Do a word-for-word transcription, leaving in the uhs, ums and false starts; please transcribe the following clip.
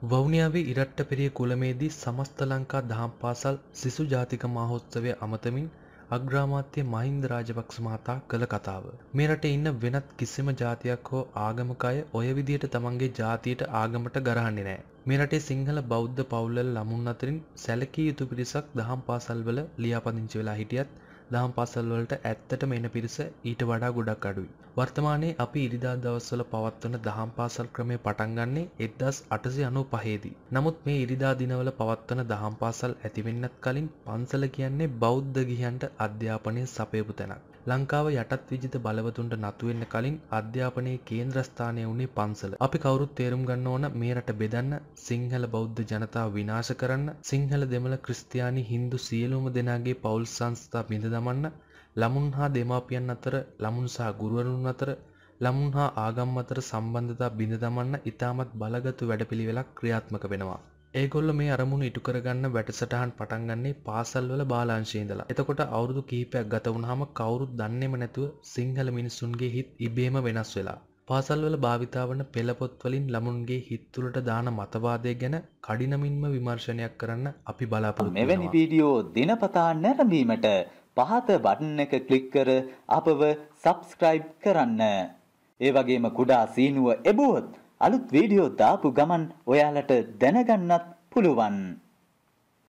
වවුනියාවේ ඉරට්ටපෙරිය කුලමේදී සමස්ත ලංකා දහම් පාසල් සිසු ජාතික මහෝත්සවය අමතමින් අග්‍රාමාත්‍ය මහින්ද රාජපක්ෂ මහතා කළ කතාව. මේ රටේ ඉන්න වෙනත් කිසිම ජාතියක් හෝ ආගමක අය ඔය විදියට තමන්ගේ ජාතියට ආගමට ගරහන්නේ නැහැ. මේ රටේ සිංහල බෞද්ධ පවුල්වල ළමුන් අතරින් සැලකිය යුතු පිරිසක් දහම් පාසල්වල ලියාපදිංචි වෙලා හිටියත් දහම් පාසල් වලට ඇත්තටම එන පිරිස ඊට වඩා ගොඩක් අඩුයි. වර්තමානයේ අපි ඉරිදා දවස්වල පවත්වන දහම් පාසල් ක්‍රමය පටන් ගන්නේ එක්දාස් අටසිය අනූපහේ දී. නමුත් මේ ඉරිදා දිනවල පවත්වන දහම් පාසල් ඇති වෙන්නත් කලින් පන්සල කියන්නේ බෞද්ධ ගිහියන්ට අධ්‍යාපනය සපයපු තැනක්. ලංකාව යටත් විජිත බලවතුන්ට නතු වෙන්න කලින් අධ්‍යාපනයේ කේන්ද්‍රස්ථානය වුණේ පන්සල. අපි කවුරුත් තේරුම් ගන්න ඕන මේ රට බෙදන්න, සිංහල බෞද්ධ ජනතාව විනාශ කරන්න, සිංහල දෙමළ ක්‍රිස්තියානි හින්දු සියලුම දෙනාගේ පෞල් සංස්ථා බිඳ දමන්න, ළමුන් හා දෙමාපියන් අතර, ළමුන් සහ ගුරුවරුන් අතර, ළමුන් හා ආගම් අතර සම්බන්ධතා බිඳ දමන්න ඉතාමත් බලගතු වැඩපිළිවෙලක් ක්‍රියාත්මක වෙනවා. ඒගොල්ලෝ මේ අරමුණු ඉටු කරගන්න වැඩසටහන් පටන් ගන්නේ පාසල්වල බාලාංශයේ ඉඳලා. එතකොට අවුරුදු කිහිපයක් ගත වුණාම කවුරුත් දන්නේම නැතුව සිංහල මිනිස්සුන්ගේ හිත් ඉබේම වෙනස් වෙලා. පාසල්වල භාවිතා වන පෙළපොත් වලින් ළමුන්ගේ හිත් තුළට දාන මතවාදය ගැන කඩිනමින්ම විමර්ශනයක් කරන්න අපි බලාපොරොත්තු වෙනවා. මෙවැනි වීඩියෝ දිනපතා නැරඹීමට පහත බටන් එක ක්ලික් කර අපව සබ්ස්ක්‍රයිබ් කරන්න. ඒ වගේම කුඩා සීනුව එබුවොත් අලුත් වීඩියෝ දාපු ගමන් ඔයාලට දැනගන්නත් පුළුවන්.